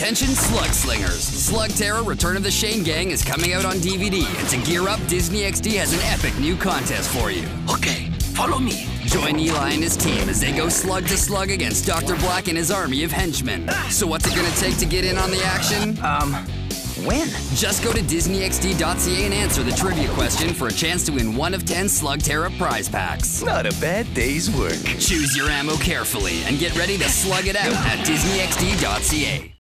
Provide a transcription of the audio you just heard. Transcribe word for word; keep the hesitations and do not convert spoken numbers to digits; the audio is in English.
Attention Slug Slingers! Slugterra Return of the Shane Gang is coming out on D V D, and to gear up, Disney X D has an epic new contest for you. Okay, follow me. Join Eli and his team as they go slug to slug against Doctor Black and his army of henchmen. So what's it gonna take to get in on the action? Um, when? Just go to disney x d dot c a and answer the trivia question for a chance to win one of ten Slugterra prize packs. Not a bad day's work. Choose your ammo carefully and get ready to slug it out at disney x d dot c a.